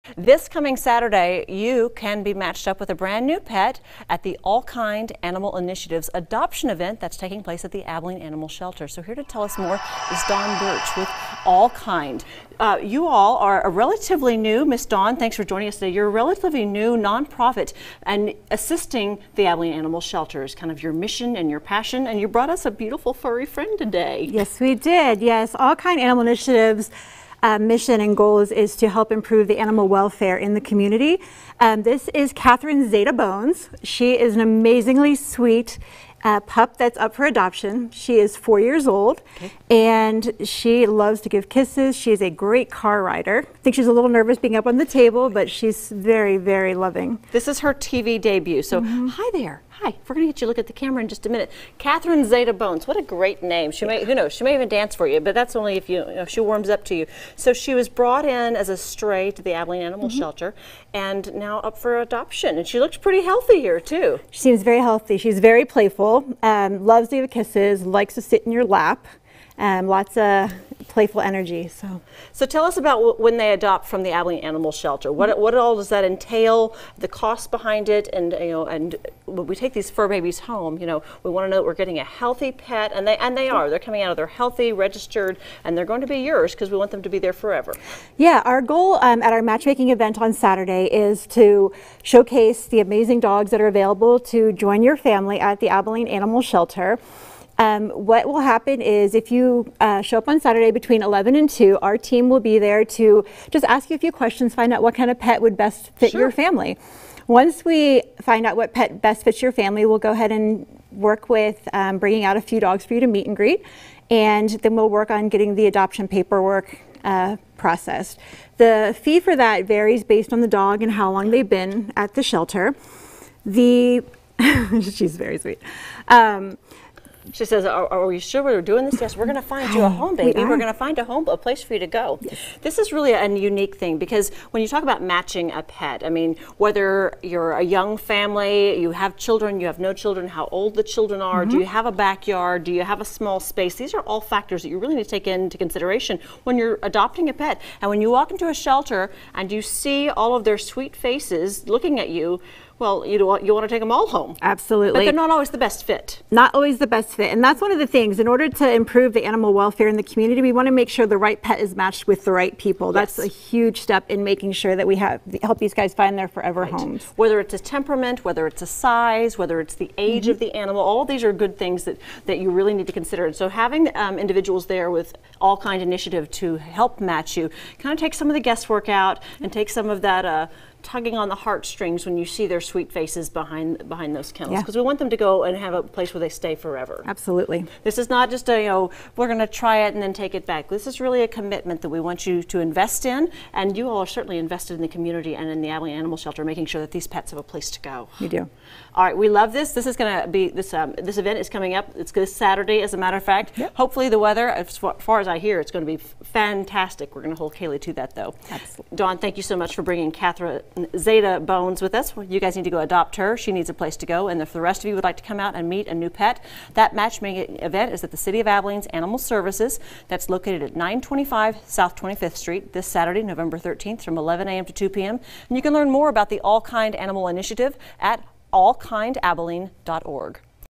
This coming Saturday, you can be matched up with a brand new pet at the All Kind Animal Initiative's adoption event that's taking place at the Abilene Animal Shelter. So here to tell us more is Dawn Birch with All Kind. You all are a relatively new, Miss Dawn, thanks for joining us today. You're a relatively new nonprofit and assisting the Abilene Animal Shelter is kind of your mission and your passion, and you brought us a beautiful furry friend today. Yes, we did. Yes, All Kind Animal Initiatives mission and goals is to help improve the animal welfare in the community. This is Catherine Zeta Bones. She is an amazingly sweet pup that's up for adoption. She is 4 years old, and she loves to give kisses. She is a great car rider. I think she's a little nervous being up on the table, but she's very, very loving. This is her TV debut. So hi there. Hi, we're going to get you a look at the camera in just a minute. Catherine Zeta Bones, what a great name. She may, who knows, she may even dance for you, but that's only if if she warms up to you. So she was brought in as a stray to the Abilene Animal Shelter and now up for adoption. And she looks pretty healthy here too. She seems very healthy. She's very playful, loves to give kisses, likes to sit in your lap, lots of playful energy. So tell us about when they adopt from the Abilene Animal Shelter. What all does that entail? The cost behind it, and and when we take these fur babies home, we want to know that we're getting a healthy pet, and they are. They're coming out of there healthy, registered, and they're going to be yours because we want them to be there forever. Yeah, our goal at our matchmaking event on Saturday is to showcase the amazing dogs that are available to join your family at the Abilene Animal Shelter. What will happen is if you show up on Saturday between 11 and 2, our team will be there to just ask you a few questions, find out what kind of pet would best fit your family. Once we find out what pet best fits your family, we'll go ahead and work with bringing out a few dogs for you to meet and greet, and then we'll work on getting the adoption paperwork processed. The fee for that varies based on the dog and how long they've been at the shelter. She's very sweet. She says, are we sure we're doing this? Yes, we're going to find you a home, baby. We're going to find a place for you to go. Yes. This is really a unique thing because when you talk about matching a pet, I mean, whether you're a young family, you have children, you have no children, how old the children are, do you have a backyard, do you have a small space? These are all factors that you really need to take into consideration when you're adopting a pet. And when you walk into a shelter and you see all of their sweet faces looking at you, well, you want to take them all home. Absolutely. But they're not always the best fit. Not always the best fit. And that's one of the things. In order to improve the animal welfare in the community, we want to make sure the right pet is matched with the right people. Yes. That's a huge step in making sure that we help these guys find their forever homes. Whether it's a temperament, whether it's a size, whether it's the age of the animal, all of these are good things that you really need to consider. And so having individuals there with All Kind Initiative to help match you kind of take some of the guesswork out and take some of that tugging on the heartstrings when you see their sweet faces behind those kennels, because we want them to go and have a place where they stay forever. Absolutely. This is not just a we're going to try it and then take it back. This is really a commitment that we want you to invest in, and you all are certainly invested in the community and in the Abilene Animal Shelter, making sure that these pets have a place to go. We do. All right, we love this. This is going to be this event is coming up. It's this Saturday, as a matter of fact. Yep. Hopefully, the weather, as far as I hear, it's going to be fantastic. We're going to hold Kaylee to that, though. Absolutely. Dawn, thank you so much for bringing Catherine Zeta Bones with us. You guys need to go adopt her. She needs a place to go. And if the rest of you would like to come out and meet a new pet, that matchmaking event is at the City of Abilene's Animal Services. That's located at 925 South 25th Street this Saturday, November 13th from 11 a.m. to 2 p.m. And you can learn more about the All Kind Animal Initiative at allkindabilene.org.